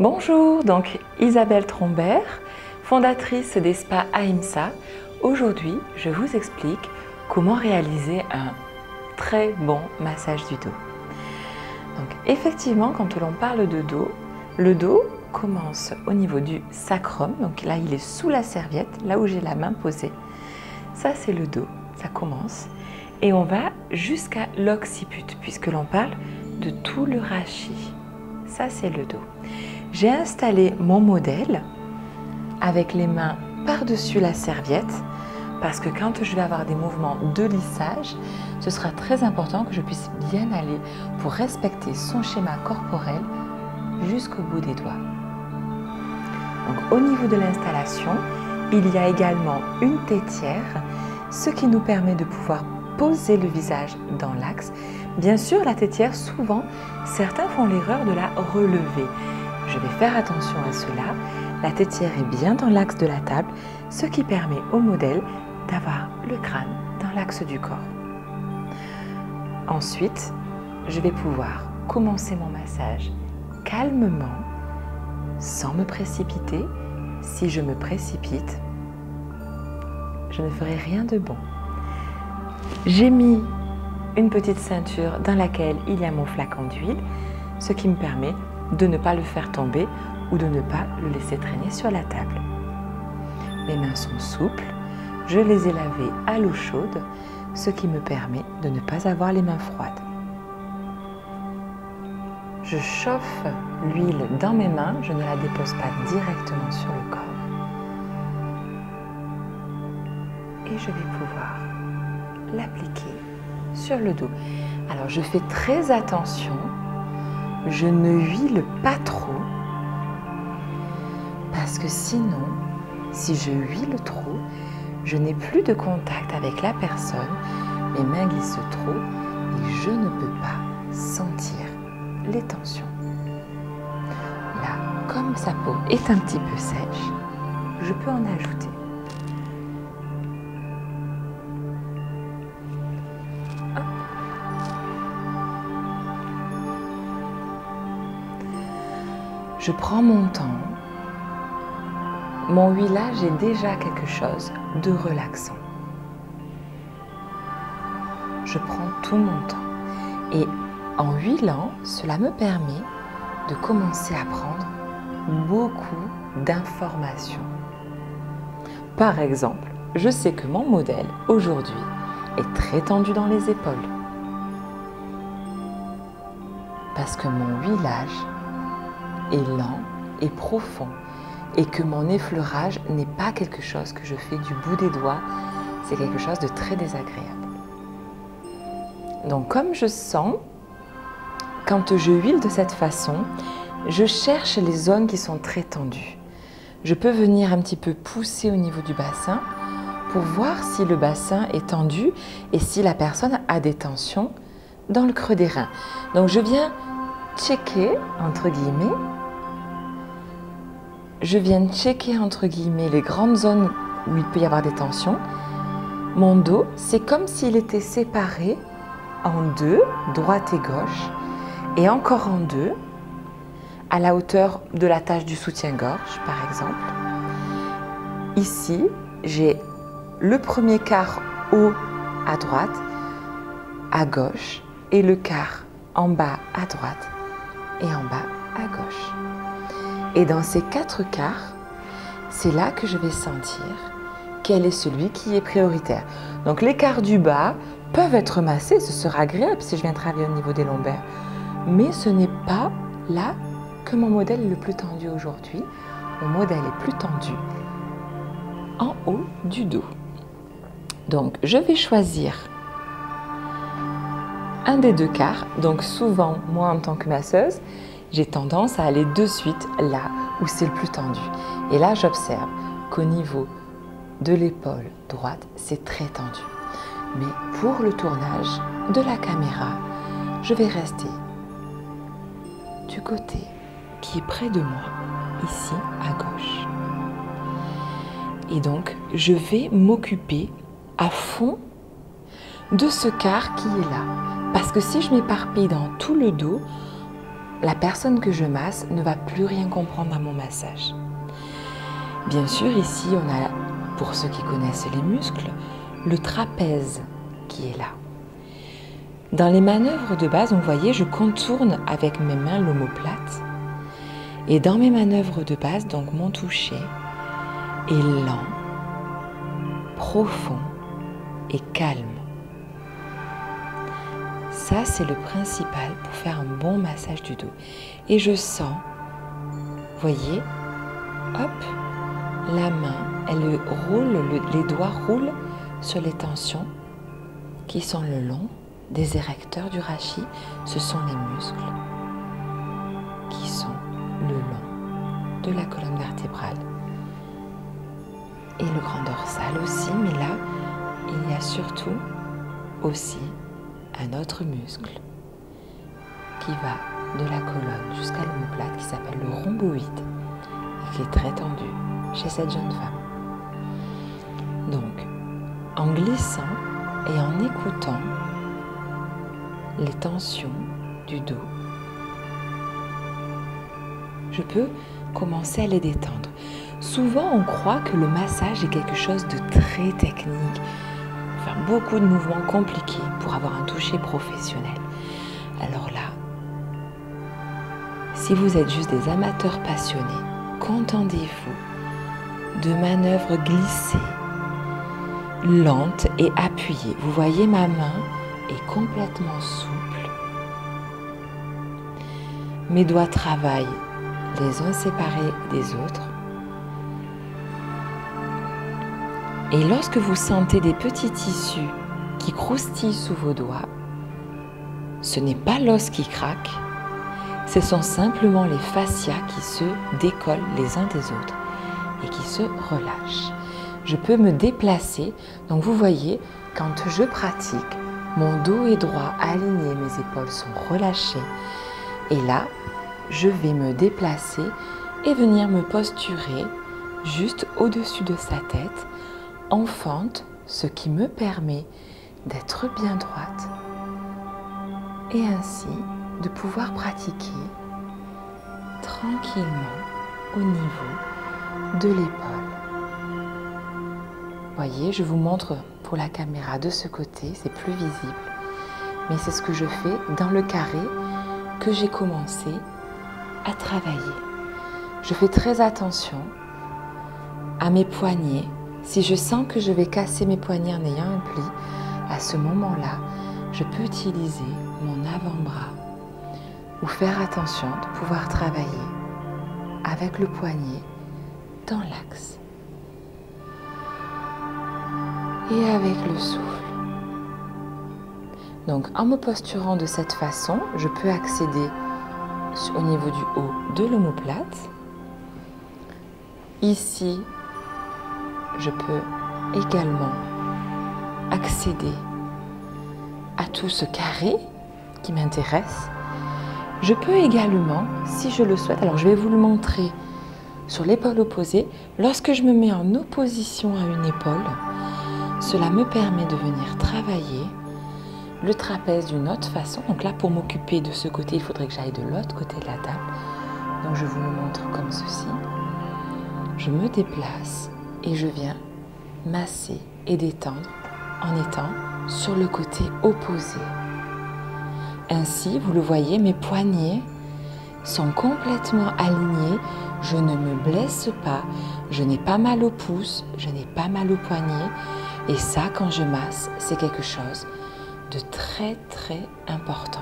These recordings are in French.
Bonjour, donc Isabelle Trombert, fondatrice des spas Ahimsa. Aujourd'hui, je vous explique comment réaliser un très bon massage du dos. Donc effectivement, quand l'on parle de dos, le dos commence au niveau du sacrum, donc là il est sous la serviette, là où j'ai la main posée. Ça c'est le dos, ça commence. Et on va jusqu'à l'occiput, puisque l'on parle de tout le rachis. Ça c'est le dos. J'ai installé mon modèle avec les mains par-dessus la serviette, parce que quand je vais avoir des mouvements de lissage, ce sera très important que je puisse bien aller pour respecter son schéma corporel jusqu'au bout des doigts. Donc, au niveau de l'installation, il y a également une tétière, ce qui nous permet de pouvoir poser le visage dans l'axe. Bien sûr, la tétière, souvent, certains font l'erreur de la relever. Je vais faire attention à cela. La tétière est bien dans l'axe de la table, ce qui permet au modèle d'avoir le crâne dans l'axe du corps. Ensuite, je vais pouvoir commencer mon massage calmement, sans me précipiter. Si je me précipite, je ne ferai rien de bon. J'ai mis une petite ceinture dans laquelle il y a mon flacon d'huile, ce qui me permet de ne pas le faire tomber ou de ne pas le laisser traîner sur la table. Mes mains sont souples, je les ai lavées à l'eau chaude, ce qui me permet de ne pas avoir les mains froides. Je chauffe l'huile dans mes mains, je ne la dépose pas directement sur le corps. Et je vais pouvoir l'appliquer sur le dos. Alors je fais très attention, je ne huile pas trop, parce que sinon, si je huile trop, je n'ai plus de contact avec la personne, mes mains glissent trop et je ne peux pas sentir les tensions. Là, comme sa peau est un petit peu sèche, je peux en ajouter. Je prends mon temps. Mon huilage est déjà quelque chose de relaxant. Je prends tout mon temps. Et en huilant, cela me permet de commencer à prendre beaucoup d'informations. Par exemple, je sais que mon modèle aujourd'hui est très tendu dans les épaules. Parce que mon huilage est lent et profond et que mon effleurage n'est pas quelque chose que je fais du bout des doigts, c'est quelque chose de très désagréable. Donc comme je sens, quand je huile de cette façon, je cherche les zones qui sont très tendues. Je peux venir un petit peu pousser au niveau du bassin pour voir si le bassin est tendu et si la personne a des tensions dans le creux des reins. Donc je viens checker, entre guillemets, entre guillemets les grandes zones où il peut y avoir des tensions. Mon dos, c'est comme s'il était séparé en deux, droite et gauche, et encore en deux, à la hauteur de la tache du soutien-gorge, par exemple. Ici, j'ai le premier quart haut à droite, à gauche, et le quart en bas à droite et en bas à gauche. Et dans ces 4 quarts, c'est là que je vais sentir quel est celui qui est prioritaire. Donc les quarts du bas peuvent être massés, ce sera agréable si je viens travailler au niveau des lombaires. Mais ce n'est pas là que mon modèle est le plus tendu aujourd'hui. Mon modèle est plus tendu en haut du dos. Donc je vais choisir un des 2 quarts. Donc souvent, moi en tant que masseuse, j'ai tendance à aller de suite là où c'est le plus tendu. Et là, j'observe qu'au niveau de l'épaule droite, c'est très tendu. Mais pour le tournage de la caméra, je vais rester du côté qui est près de moi, ici à gauche. Et donc, je vais m'occuper à fond de ce quart qui est là. Parce que si je m'éparpille dans tout le dos, la personne que je masse ne va plus rien comprendre à mon massage. Bien sûr, ici, on a, pour ceux qui connaissent les muscles, le trapèze qui est là. Dans les manœuvres de base, vous voyez, je contourne avec mes mains l'omoplate. Et dans mes manœuvres de base, donc mon toucher est lent, profond et calme. Ça, c'est le principal pour faire un bon massage du dos. Et je sens, voyez, hop, la main, elle roule, les doigts roulent sur les tensions qui sont le long des érecteurs du rachis. Ce sont les muscles qui sont le long de la colonne vertébrale. Et le grand dorsal aussi, mais là, il y a surtout aussi un autre muscle qui va de la colonne jusqu'à l'omoplate qui s'appelle le rhomboïde et qui est très tendu chez cette jeune femme. Donc, en glissant et en écoutant les tensions du dos, je peux commencer à les détendre. Souvent, on croit que le massage est quelque chose de très technique, faire beaucoup de mouvements compliqués pour avoir un toucher professionnel. Alors là, si vous êtes juste des amateurs passionnés, contentez-vous de manœuvres glissées, lentes et appuyées. Vous voyez, ma main est complètement souple. Mes doigts travaillent les uns séparés des autres. Et lorsque vous sentez des petits tissus qui croustillent sous vos doigts, ce n'est pas l'os qui craque, ce sont simplement les fascias qui se décollent les uns des autres et qui se relâchent. Je peux me déplacer, donc vous voyez, quand je pratique, mon dos est droit, aligné, mes épaules sont relâchées. Et là, je vais me déplacer et venir me posturer juste au-dessus de sa tête, en fente, ce qui me permet d'être bien droite et ainsi de pouvoir pratiquer tranquillement au niveau de l'épaule. Voyez, je vous montre pour la caméra de ce côté, c'est plus visible, mais c'est ce que je fais dans le carré que j'ai commencé à travailler. Je fais très attention à mes poignets. Si je sens que je vais casser mes poignets en ayant un pli, à ce moment-là, je peux utiliser mon avant-bras ou faire attention de pouvoir travailler avec le poignet dans l'axe et avec le souffle. Donc en me posturant de cette façon, je peux accéder au niveau du haut de l'omoplate. Ici, je peux également accéder à tout ce carré qui m'intéresse. Je peux également, si je le souhaite, alors je vais vous le montrer sur l'épaule opposée, lorsque je me mets en opposition à une épaule, cela me permet de venir travailler le trapèze d'une autre façon. Donc là, pour m'occuper de ce côté, il faudrait que j'aille de l'autre côté de la table. Donc je vous le montre comme ceci. Je me déplace et je viens masser et détendre en étant sur le côté opposé. Ainsi, vous le voyez, mes poignets sont complètement alignés, je ne me blesse pas, je n'ai pas mal au pouce, je n'ai pas mal au poignet. Et ça, quand je masse, c'est quelque chose de très très important.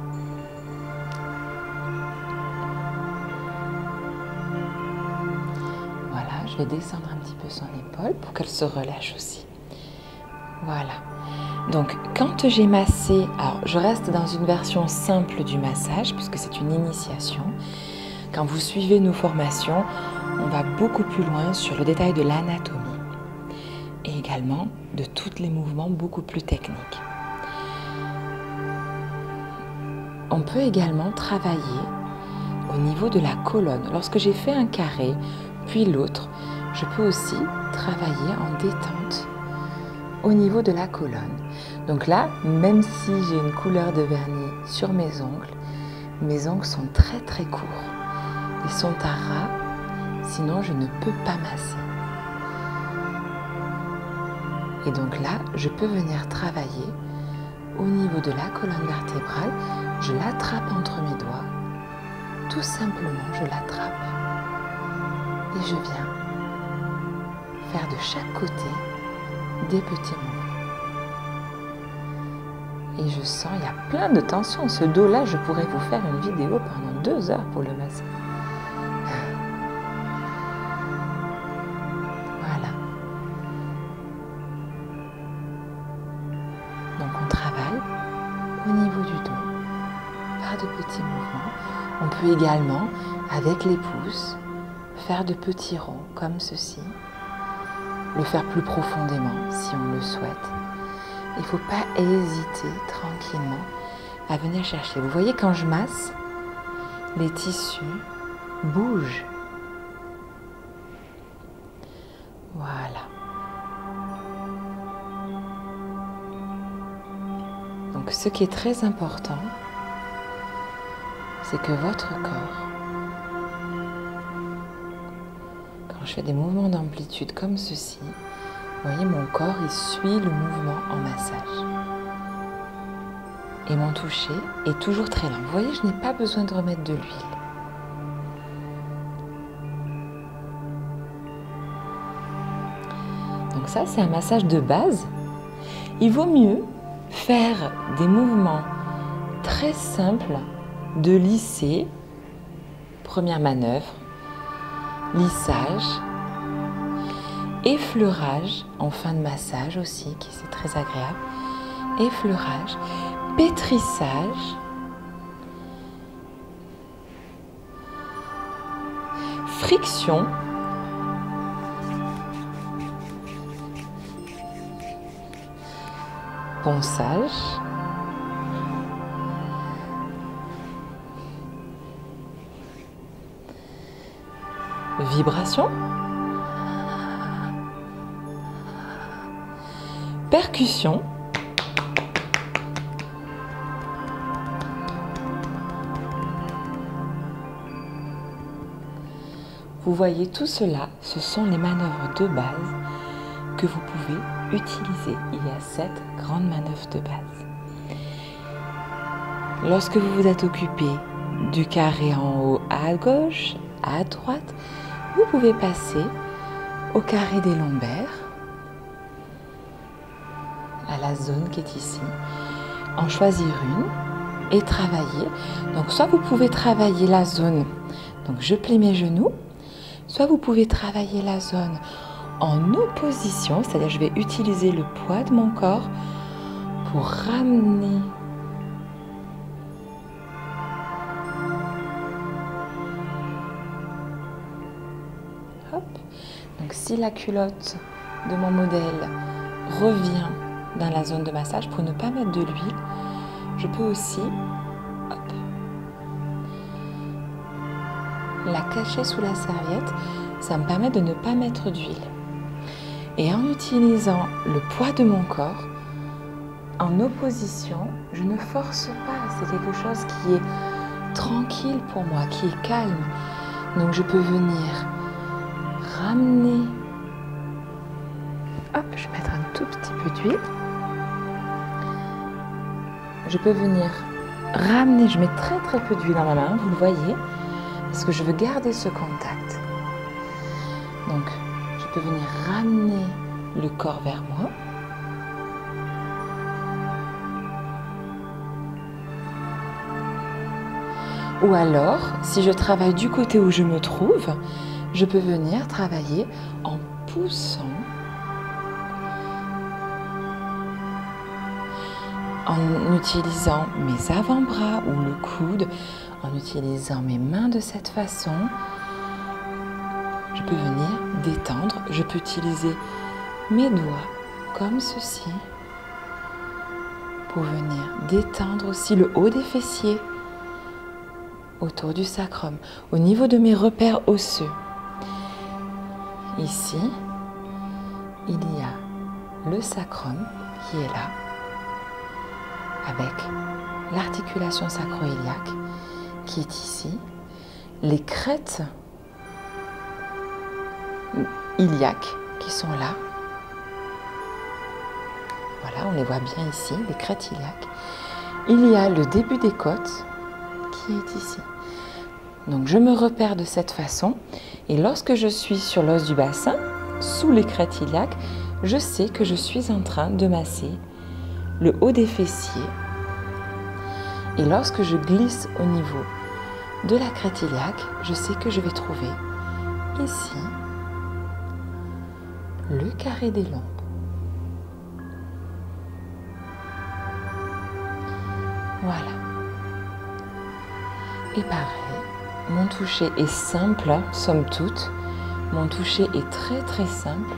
Voilà, je vais descendre un petit peu son épaule pour qu'elle se relâche aussi. Voilà. Donc, quand j'ai massé, alors je reste dans une version simple du massage puisque c'est une initiation. Quand vous suivez nos formations, on va beaucoup plus loin sur le détail de l'anatomie et également de tous les mouvements beaucoup plus techniques. On peut également travailler au niveau de la colonne. Lorsque j'ai fait un carré, puis l'autre, je peux aussi travailler en détente au niveau de la colonne. Donc là, même si j'ai une couleur de vernis sur mes ongles, Mes ongles sont très très courts. Ils sont à ras, sinon je ne peux pas masser. Et donc là, je peux venir travailler au niveau de la colonne vertébrale. Je l'attrape entre mes doigts. Tout simplement, je l'attrape. Et je viens faire de chaque côté des petits mouvements. Et je sens, il y a plein de tension. Ce dos-là, je pourrais vous faire une vidéo pendant 2 heures pour le masser. Voilà. Donc on travaille au niveau du dos par de petits mouvements. On peut également, avec les pouces, faire de petits ronds comme ceci. Le faire plus profondément si on le souhaite. Il ne faut pas hésiter tranquillement à venir chercher. Vous voyez, quand je masse, les tissus bougent. Voilà. Donc ce qui est très important, c'est que votre corps, quand je fais des mouvements d'amplitude comme ceci, vous voyez, mon corps, il suit le mouvement en massage. Et mon toucher est toujours très lent. Vous voyez, je n'ai pas besoin de remettre de l'huile. Donc ça, c'est un massage de base. Il vaut mieux faire des mouvements très simples de lisser. Première manœuvre, lissage, effleurage en fin de massage aussi, qui c'est très agréable, effleurage, pétrissage, friction, ponçage, vibration, percussion, vous voyez, tout cela, ce sont les manœuvres de base que vous pouvez utiliser. Il y a 7 grandes manœuvres de base. Lorsque vous vous êtes occupé du carré en haut à gauche, à droite, vous pouvez passer au carré des lombaires, à la zone qui est ici, en choisir une et travailler. Donc soit vous pouvez travailler la zone, donc je plie mes genoux, soit vous pouvez travailler la zone en opposition, c'est-à-dire je vais utiliser le poids de mon corps pour ramener hop. Donc si la culotte de mon modèle revient dans la zone de massage, pour ne pas mettre de l'huile, je peux aussi hop, la cacher sous la serviette. Ça me permet de ne pas mettre d'huile. Et en utilisant le poids de mon corps, en opposition, je ne force pas. C'est quelque chose qui est tranquille pour moi, qui est calme. Donc je peux venir ramener. Hop, je vais mettre un tout petit peu d'huile. Je peux venir ramener, je mets très très peu d'huile dans ma main, vous le voyez, parce que je veux garder ce contact. Donc, je peux venir ramener le corps vers moi. Ou alors, si je travaille du côté où je me trouve, je peux venir travailler en poussant, en utilisant mes avant-bras ou le coude, en utilisant mes mains de cette façon. Je peux venir détendre, je peux utiliser mes doigts comme ceci pour venir détendre aussi le haut des fessiers autour du sacrum, au niveau de mes repères osseux. Ici, il y a le sacrum qui est là, avec l'articulation sacro-iliaque, qui est ici, les crêtes iliaques qui sont là. Voilà, on les voit bien ici, les crêtes iliaques. Il y a le début des côtes qui est ici. Donc je me repère de cette façon et lorsque je suis sur l'os du bassin, sous les crêtes iliaques, je sais que je suis en train de masser le haut des fessiers. Et lorsque je glisse au niveau de la crête iliaque, je sais que je vais trouver ici le carré des lombes. Voilà. Et pareil, mon toucher est simple, somme toute. Mon toucher est très très simple.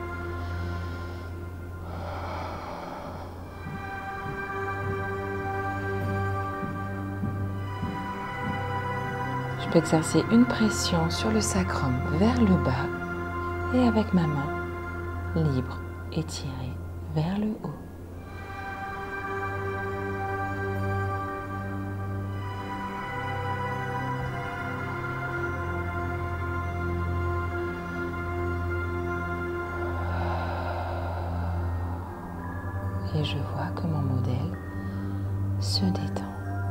Je peux exercer une pression sur le sacrum vers le bas et avec ma main libre étirée vers le haut. Et je vois que mon modèle se détend.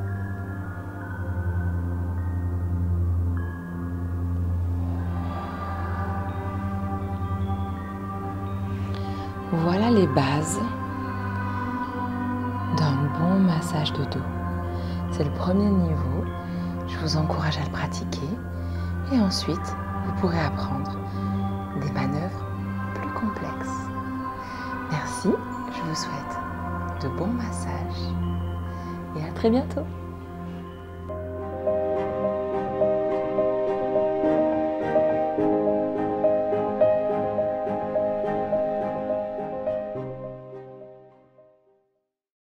Voilà les bases d'un bon massage de dos. C'est le premier niveau. Je vous encourage à le pratiquer et ensuite vous pourrez apprendre des manœuvres plus complexes. Merci, je vous souhaite de bons massages et à très bientôt.